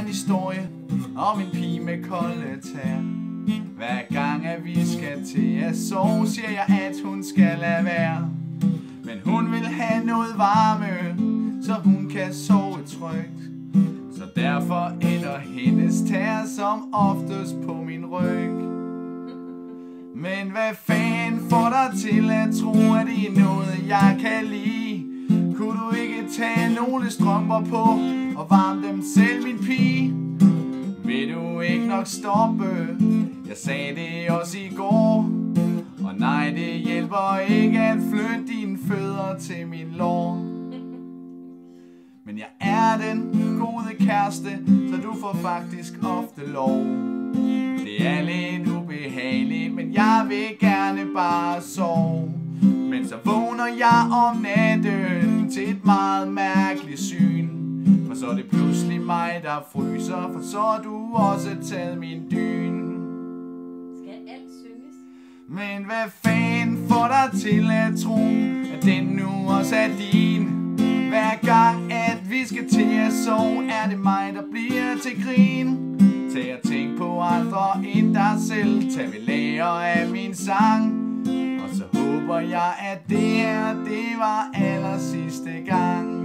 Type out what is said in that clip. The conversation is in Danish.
historie om en pige med kolde tær. Hver gang at vi skal til at sove, siger jeg at hun skal lade være. Men hun vil have noget varme, så hun kan sove trygt. Så derfor ender hendes tær som oftest på min ryg. Men hvad fanden får dig til at tro, at det er noget jeg kan lide? Kunne du ikke tage nogle strømper på og varme dem selv, min pige? Vil du ikke nok stoppe? Jeg sagde det også i går. Og nej, det hjælper ikke at flytte dine fødder til min lår. Men jeg er den gode kæreste, så du får faktisk ofte lov. Det er lidt ubehageligt, men jeg vil gerne bare sove. Men så vågner jeg om natten til et meget mærkeligt syn. For så er det pludselig mig, der fryser, for så har du også taget min dyn. Skal alt synges? Men hvad fanden får dig til at tro, at den nu også er din? Hver gang at vi skal til at sove, er det mig, der bliver til grin. Tag og tænk på andre end dig selv, tag ved lære af min sang. Og så håber jeg, at det her, det var aller sidste gang.